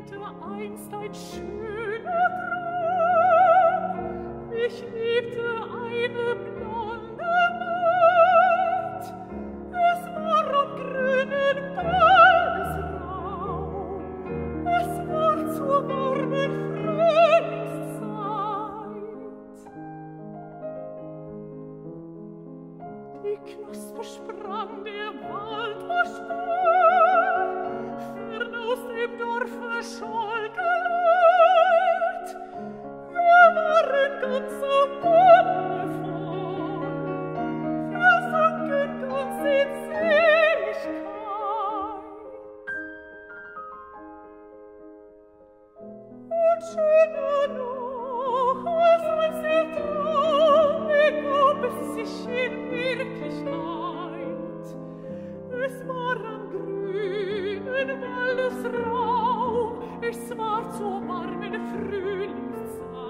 träumte einst ein schöner Traum. Ich liebte eine blonde Maid. Es war am grünen Ballesraum. Es war zur warmen Frühlingszeit. Die Knospe sprang, der Wald war still, fern aus dem Dorfe scholl Geleit. Wir waren ganz am Boden voll, versunken ganz in Seligkeit. Und schöner noch als der Traum begab es sich in Wirklichkeit. Es war am grünen Waldesraum, es war zur warmen Frühlingszeit.